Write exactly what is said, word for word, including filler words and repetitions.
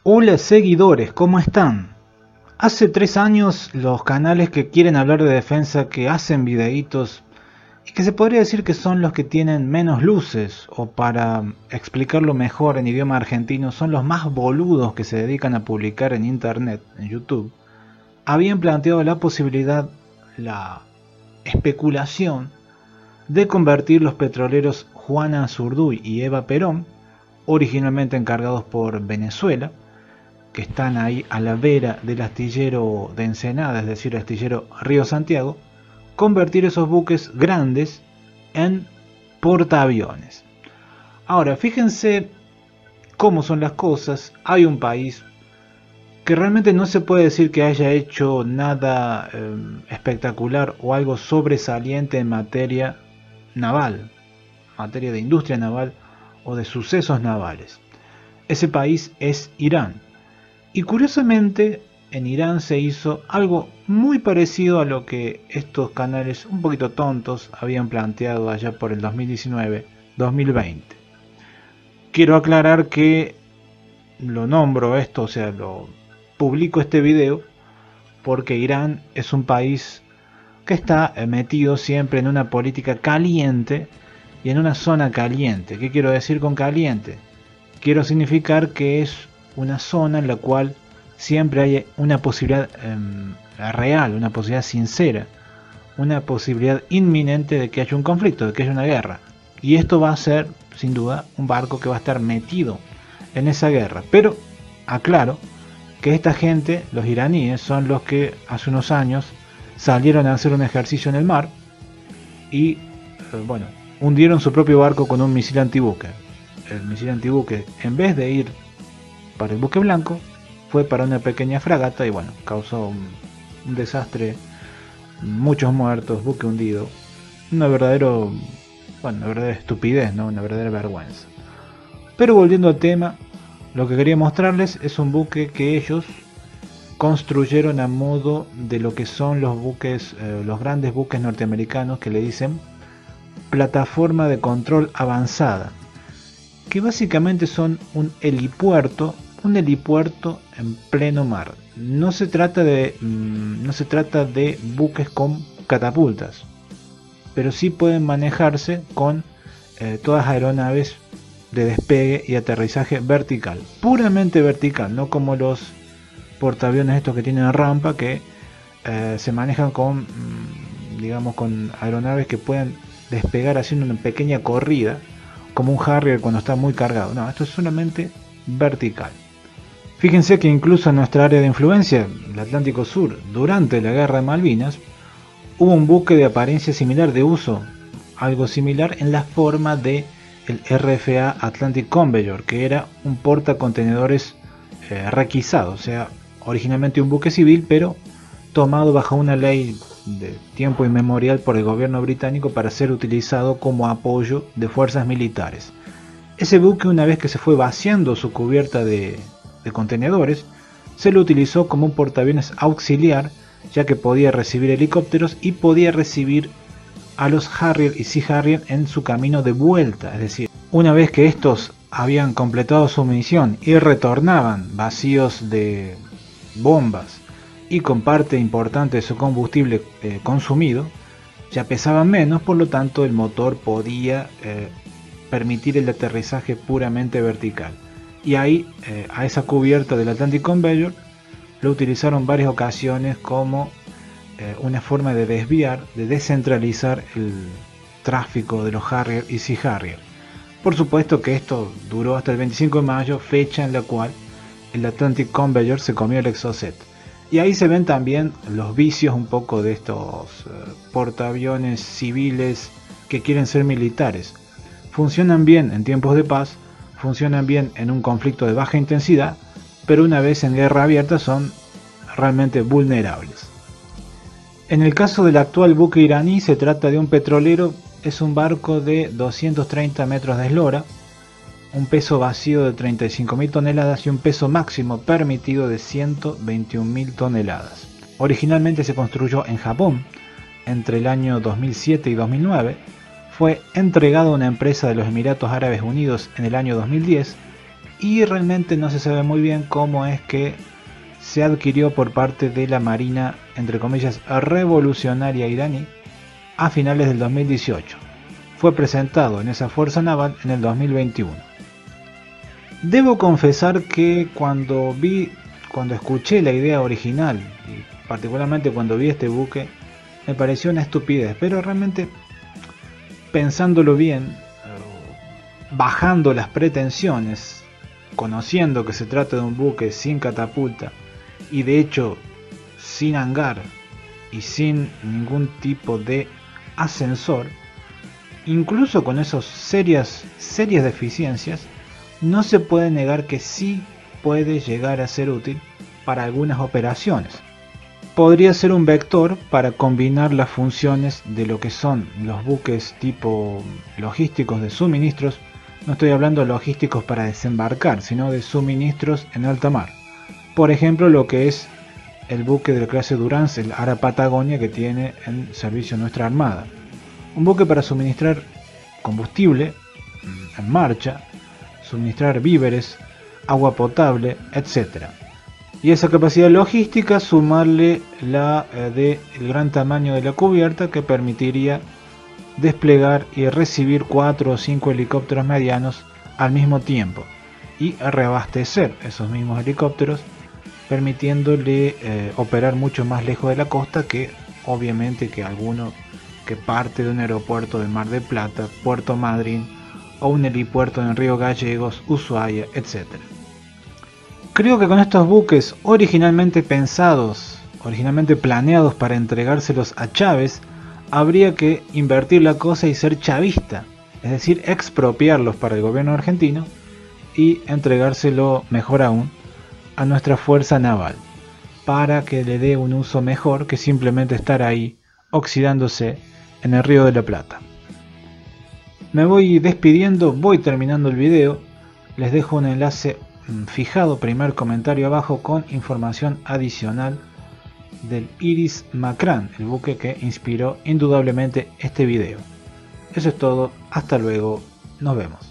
Hola seguidores, ¿cómo están? Hace tres años los canales que quieren hablar de defensa, que hacen videitos y que se podría decir que son los que tienen menos luces, o para explicarlo mejor en idioma argentino, son los más boludos que se dedican a publicar en internet, en YouTube, habían planteado la posibilidad, la especulación de convertir los petroleros Juana Azurduy y Eva Perón, originalmente encargados por Venezuela, que están ahí a la vera del astillero de Ensenada, es decir, el astillero Río Santiago, convertir esos buques grandes en portaaviones. Ahora, fíjense cómo son las cosas. Hay un país que realmente no se puede decir que haya hecho nada eh, espectacular o algo sobresaliente en materia naval, materia de industria naval o de sucesos navales. Ese país es Irán. Y curiosamente, en Irán se hizo algo muy parecido a lo que estos canales un poquito tontos habían planteado allá por el dos mil diecinueve dos mil veinte. Quiero aclarar que lo nombro esto, o sea, lo publico este video porque Irán es un país que está metido siempre en una política caliente y en una zona caliente. ¿Qué quiero decir con caliente? Quiero significar que es una zona en la cual siempre hay una posibilidad eh, real, una posibilidad sincera, una posibilidad inminente de que haya un conflicto, de que haya una guerra. Y esto va a ser, sin duda, un barco que va a estar metido en esa guerra. Pero aclaro que esta gente, los iraníes, son los que hace unos años salieron a hacer un ejercicio en el mar y, eh, bueno, hundieron su propio barco con un misil antibuque. El misil antibuque, en vez de ir para el buque blanco, fue para una pequeña fragata y bueno, causó un, un desastre, muchos muertos, buque hundido, una verdadero, bueno, una verdadera estupidez, ¿no? Una verdadera vergüenza. Pero volviendo al tema, lo que quería mostrarles es un buque que ellos construyeron a modo de lo que son los buques, eh, los grandes buques norteamericanos que le dicen plataforma de control avanzada, que básicamente son un helipuerto, un helipuerto en pleno mar. No se trata de, mmm, no se trata de buques con catapultas, pero sí pueden manejarse con eh, todas aeronaves de despegue y aterrizaje vertical, puramente vertical, no como los portaaviones estos que tienen rampa, que eh, se manejan con, mmm, digamos, con aeronaves que pueden despegar haciendo una pequeña corrida, como un Harrier cuando está muy cargado. No, esto es solamente vertical. Fíjense que incluso en nuestra área de influencia, el Atlántico Sur, durante la guerra de Malvinas, hubo un buque de apariencia similar, de uso algo similar en la forma de el R F A Atlantic Conveyor, que era un portacontenedores eh, requisado, o sea, originalmente un buque civil, pero tomado bajo una ley de tiempo inmemorial por el gobierno británico para ser utilizado como apoyo de fuerzas militares. Ese buque, una vez que se fue vaciando su cubierta de, de contenedores, se lo utilizó como un portaaviones auxiliar, ya que podía recibir helicópteros y podía recibir a los Harrier y Sea Harrier en su camino de vuelta. Es decir, una vez que estos habían completado su misión y retornaban vacíos de bombas y con parte importante de su combustible eh, consumido, ya pesaban menos, por lo tanto el motor podía eh, permitir el aterrizaje puramente vertical. Y ahí, eh, a esa cubierta del Atlantic Conveyor, lo utilizaron varias ocasiones como eh, una forma de desviar, de descentralizar el tráfico de los Harrier y Sea Harrier. Por supuesto que esto duró hasta el veinticinco de mayo, fecha en la cual el Atlantic Conveyor se comió el Exocet. Y ahí se ven también los vicios un poco de estos eh, portaaviones civiles que quieren ser militares. Funcionan bien en tiempos de paz, funcionan bien en un conflicto de baja intensidad, pero una vez en guerra abierta son realmente vulnerables. En el caso del actual buque iraní, se trata de un petrolero, es un barco de doscientos treinta metros de eslora, un peso vacío de treinta y cinco mil toneladas y un peso máximo permitido de ciento veintiún mil toneladas. Originalmente se construyó en Japón entre el año dos mil siete y dos mil nueve, fue entregado a una empresa de los Emiratos Árabes Unidos en el año dos mil diez y realmente no se sabe muy bien cómo es que se adquirió por parte de la Marina, entre comillas, revolucionaria iraní a finales del dos mil dieciocho. Fue presentado en esa fuerza naval en el dos mil veintiuno. Debo confesar que cuando vi, cuando escuché la idea original, y particularmente cuando vi este buque, me pareció una estupidez, pero realmente pensándolo bien, bajando las pretensiones, conociendo que se trata de un buque sin catapulta y de hecho sin hangar y sin ningún tipo de ascensor, incluso con esas serias, serias deficiencias, no se puede negar que sí puede llegar a ser útil para algunas operaciones. Podría ser un vector para combinar las funciones de lo que son los buques tipo logísticos de suministros. No estoy hablando de logísticos para desembarcar, sino de suministros en alta mar. Por ejemplo, lo que es el buque de la clase Durance, el Ara Patagonia, que tiene en servicio nuestra armada. Un buque para suministrar combustible en marcha, suministrar víveres, agua potable, etcétera. Y esa capacidad logística sumarle la eh, de el gran tamaño de la cubierta, que permitiría desplegar y recibir cuatro o cinco helicópteros medianos al mismo tiempo y reabastecer esos mismos helicópteros, permitiéndole eh, operar mucho más lejos de la costa que obviamente que alguno que parte de un aeropuerto de Mar del Plata, Puerto Madryn o un helipuerto en Río Gallegos, Ushuaia, etcétera. Creo que con estos buques originalmente pensados, originalmente planeados para entregárselos a Chávez, habría que invertir la cosa y ser chavista, es decir, expropiarlos para el gobierno argentino y entregárselo, mejor aún, a nuestra fuerza naval, para que le dé un uso mejor que simplemente estar ahí oxidándose en el Río de la Plata. Me voy despidiendo, voy terminando el video, les dejo un enlace fijado, primer comentario abajo, con información adicional del Iris Makran, el buque que inspiró indudablemente este video. Eso es todo, hasta luego, nos vemos.